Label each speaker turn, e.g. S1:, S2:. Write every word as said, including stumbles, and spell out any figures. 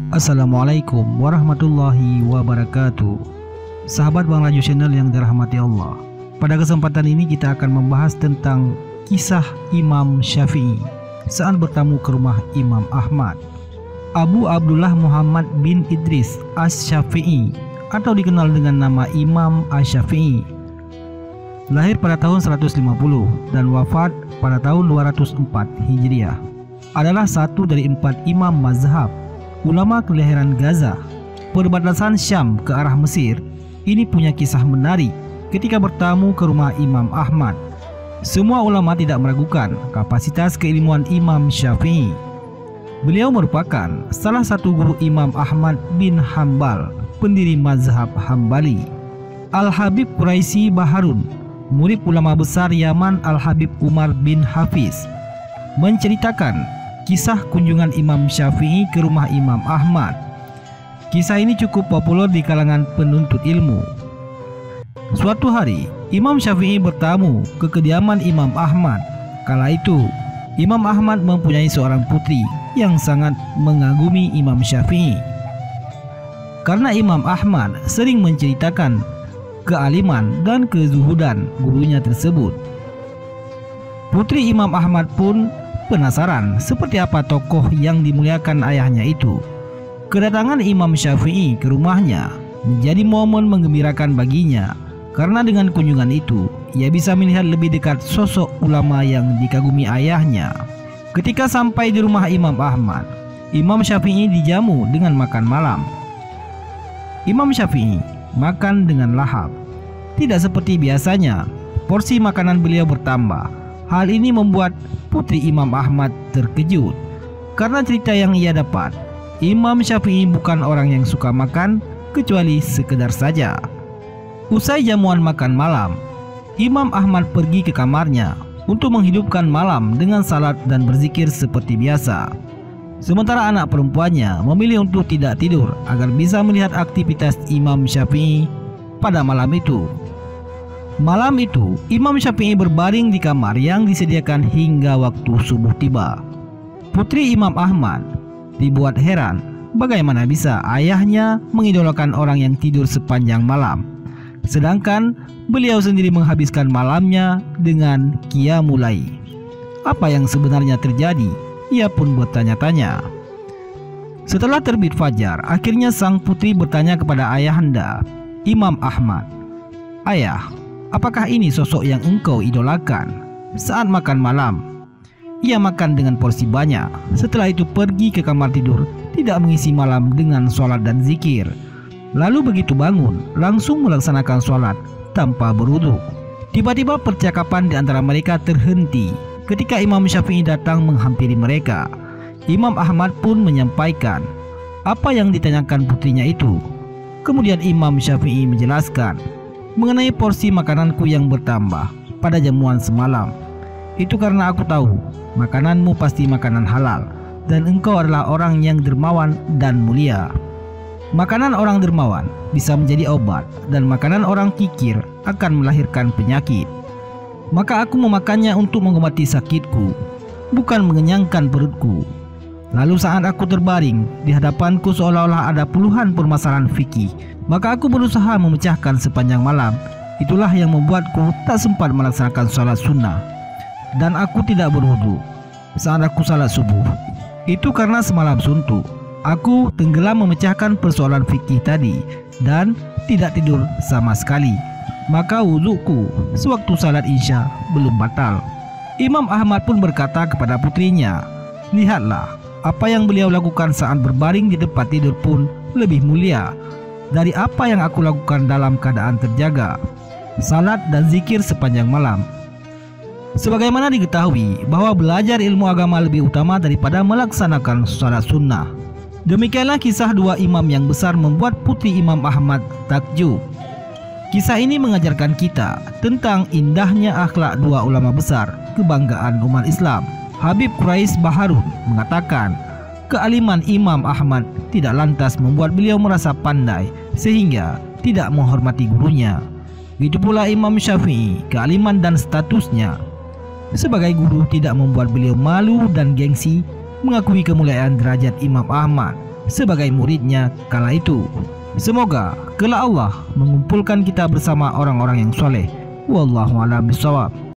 S1: Assalamualaikum warahmatullahi wabarakatuh. Sahabat Bang Raju Channel yang dirahmati Allah, pada kesempatan ini kita akan membahas tentang kisah Imam Syafi'i saat bertamu ke rumah Imam Ahmad. Abu Abdullah Muhammad bin Idris Asy-Syafi'i atau dikenal dengan nama Imam Asy-Syafi'i lahir pada tahun seratus lima puluh dan wafat pada tahun dua ratus empat Hijriah. Adalah satu dari empat imam mazhab ulama kelahiran Gaza, perbatasan Syam ke arah Mesir. Ini punya kisah menarik ketika bertamu ke rumah Imam Ahmad. Semua ulama tidak meragukan kapasitas keilmuan Imam Syafi'i. Beliau merupakan salah satu guru Imam Ahmad bin Hambal, pendiri mazhab Hambali. Al-Habib Quraisy Baharun, murid ulama besar Yaman Al-Habib Umar bin Hafiz, menceritakan kisah kunjungan Imam Syafi'i ke rumah Imam Ahmad. Kisah ini cukup populer di kalangan penuntut ilmu. Suatu hari, Imam Syafi'i bertamu ke kediaman Imam Ahmad. Kala itu, Imam Ahmad mempunyai seorang putri yang sangat mengagumi Imam Syafi'i. Karena Imam Ahmad sering menceritakan kealiman dan kezuhudan gurunya tersebut, putri Imam Ahmad pun penasaran seperti apa tokoh yang dimuliakan ayahnya itu. Kedatangan Imam Syafi'i ke rumahnya menjadi momen menggembirakan baginya, karena dengan kunjungan itu ia bisa melihat lebih dekat sosok ulama yang dikagumi ayahnya. Ketika sampai di rumah Imam Ahmad, Imam Syafi'i dijamu dengan makan malam. Imam Syafi'i makan dengan lahap. Tidak seperti biasanya, porsi makanan beliau bertambah. Hal ini membuat putri Imam Ahmad terkejut, karena cerita yang ia dapat, Imam Syafi'i bukan orang yang suka makan kecuali sekedar saja. Usai jamuan makan malam, Imam Ahmad pergi ke kamarnya untuk menghidupkan malam dengan salat dan berzikir seperti biasa. Sementara anak perempuannya memilih untuk tidak tidur agar bisa melihat aktivitas Imam Syafi'i pada malam itu. Malam itu, Imam Syafi'i berbaring di kamar yang disediakan hingga waktu subuh tiba. Putri Imam Ahmad dibuat heran bagaimana bisa ayahnya mengidolakan orang yang tidur sepanjang malam, sedangkan beliau sendiri menghabiskan malamnya dengan qiyamul lail. Apa yang sebenarnya terjadi? Ia pun bertanya-tanya. Setelah terbit fajar, akhirnya sang putri bertanya kepada ayahanda, Imam Ahmad, "Ayah, apakah ini sosok yang engkau idolakan?" Saat makan malam, ia makan dengan porsi banyak. Setelah itu pergi ke kamar tidur, tidak mengisi malam dengan sholat dan zikir. Lalu begitu bangun, langsung melaksanakan sholat tanpa berwudu. Tiba-tiba percakapan di antara mereka terhenti ketika Imam Syafi'i datang menghampiri mereka. Imam Ahmad pun menyampaikan apa yang ditanyakan putrinya itu. Kemudian Imam Syafi'i menjelaskan mengenai porsi makananku yang bertambah pada jamuan semalam. Itu karena aku tahu makananmu pasti makanan halal dan engkau adalah orang yang dermawan dan mulia. Makanan orang dermawan bisa menjadi obat dan makanan orang kikir akan melahirkan penyakit. Maka aku memakannya untuk mengobati sakitku, bukan mengenyangkan perutku. Lalu saat aku terbaring, di hadapanku seolah-olah ada puluhan permasalahan fikih. Maka aku berusaha memecahkan sepanjang malam. Itulah yang membuatku tak sempat melaksanakan sholat sunnah. Dan aku tidak berwudu saat aku salat subuh. Itu karena semalam suntuk aku tenggelam memecahkan persoalan fikih tadi dan tidak tidur sama sekali. Maka wuduku sewaktu salat isya belum batal." Imam Ahmad pun berkata kepada putrinya, "Lihatlah, apa yang beliau lakukan saat berbaring di tempat tidur pun lebih mulia dari apa yang aku lakukan dalam keadaan terjaga, salat dan zikir sepanjang malam." Sebagaimana diketahui bahwa belajar ilmu agama lebih utama daripada melaksanakan sholat sunnah. Demikianlah kisah dua imam yang besar membuat putri Imam Ahmad takjub. Kisah ini mengajarkan kita tentang indahnya akhlak dua ulama besar kebanggaan umat Islam. Habib Quraisy Baharun mengatakan, kealiman Imam Ahmad tidak lantas membuat beliau merasa pandai sehingga tidak menghormati gurunya. Begitu pula Imam Syafi'i, kealiman dan statusnya sebagai guru tidak membuat beliau malu dan gengsi mengakui kemuliaan derajat Imam Ahmad, sebagai muridnya kala itu. Semoga kelak Allah mengumpulkan kita bersama orang-orang yang soleh. Wallahu a'lam bishawab.